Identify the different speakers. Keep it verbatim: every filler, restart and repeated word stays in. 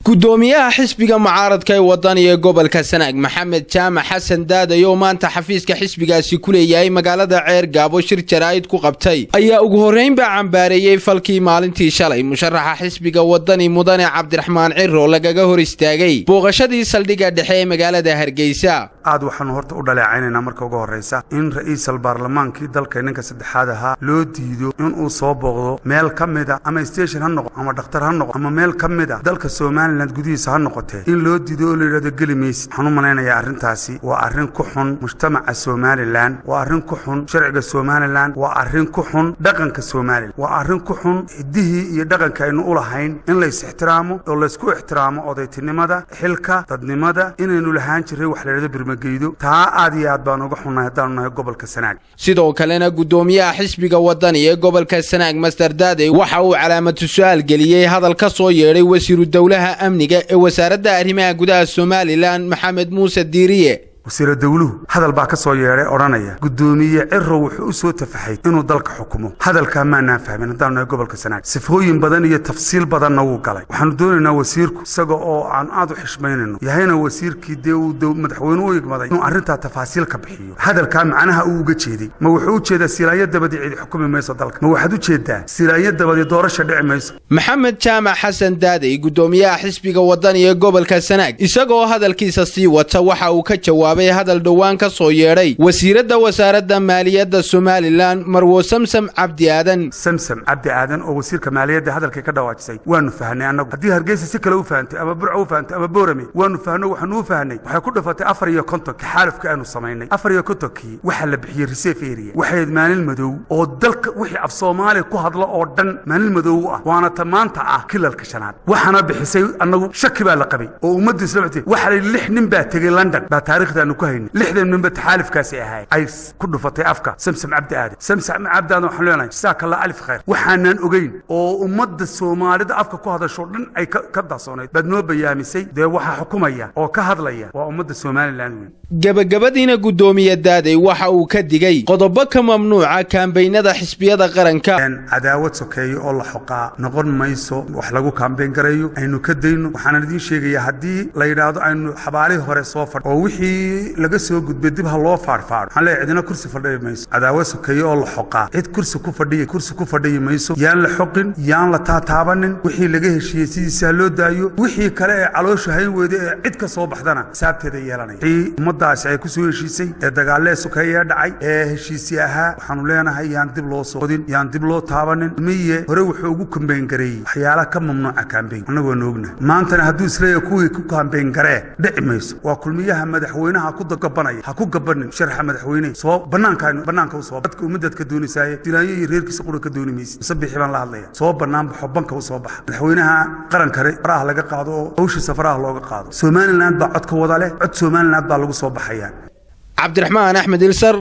Speaker 1: gudoomiyaha xisbiga mucaaradka ee wadaniga gobolka Sanaag Maxamed Jaamac Xasan Daade oo maanta xafiiska xisbigaasi ku leeyahay magaalada Ceer Gaabo shir jaraa'id ku qabtay ayaa ugu horeyn ba cambaareeyay falkii maalintii shalay musharaxa xisbiga wadani mudane Cabdiraxmaan Ciro lagaga hor istaagay booqashadii saldhiga dhexe ee magaalada Hargeysa
Speaker 2: aad waxaan horta u dhaleecaynaa marka ugu horeysa in ra'iisul baarlamaankii dalka ninka saddexaad ahaa loo diido in uu soo booqdo meel kamida ama station ha noqdo ama dhakhtar ha noqdo ama meel kamida dalka Soomaaliland gudihiisa ha noqotee in loo diido la yiraahdo gelimeys waxaan u maleynayaa arrintaasi waa arrin ku xun mujtamaca Soomaaliland waa arrin ku xun sharciga Soomaaliland waa arrin ku xun dhaqanka Soomaaliland waa arrin ku xun hiddihi iyo dhaqanka aynu u lahayn in la is ixtiraamo oo la isku ixtiraamo odaytinimada xilka dadnimada inaynu lahaan jiray wax la yiraahdo birmageydo taa aad iyo aad baan uga xunahay hadaan nahay gobolka Sanaag
Speaker 1: sidoo kalena gudoomiyaha xisbiga wadani ee gobolka Sanaag Master Daade waxa uu calaamad su'aal galiyay hadal ka soo yeeray wasiiru dawlaha amniga ee wasaaradda arrimaha gudaha Soomaaliland Maxamed Muuse Diiriye
Speaker 2: wasiir dawluhu hadal baa ka soo yeeray oranaya gudoomiye Ciro wuxuu u soo tafaxay inuu dalka xukumo hadalka ma aan fahmin hadaan gobolka Sanaag sifooyin badan iyo tafsiil badan uu galay waxaan doonaynaa wasiirku isaga oo aan aad u xishmeynayno yahayna wasiirkii deew madaxweynuhu u igmaday inuu arrinta tafaasiil ka bixiyo hadalka macnaha uu uga jeeday ma wuxuu u jeedaa silaayada badicid xukumi mayso dalka ma waxaad u jeedaa silaayada badii doorasho dhici mayso
Speaker 1: Maxamed Jaamac Xasan Daade gudoomiyaha xisbiga wadani ee gobolka Sanaag isagoo hadalkiisa sii wata waxa uu ka jawaabay hadal dhawaan ka soo yeeray wasiirada wasaaradda maaliyadda Soomaaliland Marwo Samsam Cabdi Aadan
Speaker 2: Samsam Cabdi Aadan oo wasiirka maaliyadda hadalka ka dhawaajisay waanu fahnay anagu hadii Hargeysa si kale u faantay ama Burco u faantay ama Boorame waanu fahno waxaanu u fahnay waxay ku dhafatay afar iyo konton xaalufka aanu sameynay afar iyo konton waxa la bixiyay reserve area waxay maalin madow oo dalka wixii af Soomaali ku hadlo oo dhan maalin madow ah waana tamaanta ah kilalka shanaad waxana bixisay anagu shaki baa la qabay oo ummadda islaamtay waxa lix nin baa tagay London baa taariikhda لحظة من بتحالف كاسي هاي أي كله فتي أفكار سمسم عبد آدم سمسم عبد آدم حلونا جزاك الله ألف خير وحنان أجين ومد الصومالي ده أفكار كهذا شغلن أي كذا صناعي بدنو بيامي سي ده وح حكومية أو كهذا ليه ومد الصومالي لانوين
Speaker 1: جب جبدينا قدومي الدادي وح وكدجي قضبك ممنوعة كان بين ذا حسبية ذا قرنكا
Speaker 2: كان عداوة سكي الله حقا نقول ما يسو وحلاقو كان بين قريو إنه كدينه وحنا شيء يهدي لا يراد إنه حبالي هو صوفر ووحي laga soo gudbay dib ha loo faarfaaro waxaan leeyahay idina kursi fadhiyo mayso cadaawad sokeeyo oo la xoqaa cid kursi ku fadhiyo kursi ku fadhiyo mayso yaan la xoqin yaan la taataabanin wixii laga heshiiyay sidiisa loo daayo wixii kale ee caloosha hayn weeyde cid ka soo baxdana saabteeda yeelanay ummadaas ay ku soo heshiisay ee dagaalada sokeeyo dhacay ee heshiisi ahaa waxaan leenahay yaan dib loo soo qodin yaan dib loo taabanin miye hore wuxuu ugu kambeyn gareeyay waxyaalaha ka mamnuuca kambeyn anagoo noogna maanta hadduu isleeyahay kuwii ku kambeyn garee dhici mayso waa kulmiyaha madaxweynaha ku gabanaya ha ku gabanin sharaxa madaxweynaha soo banaanka banaanka u soo dadka ummadka doonayay dilaayo iyo reerkiisa qura ka doonimaysa sabiixi baan la hadlaya soo banaan baxo banka u soo baxa madaxweynaha qaran kare faraha laga qaado oo hawsha safaraha looga qaado Soomaaliland baa cod ka wada leh cod Soomaaliland baa lagu soo baxaya
Speaker 1: Cabdiraxmaan Axmed Ilsar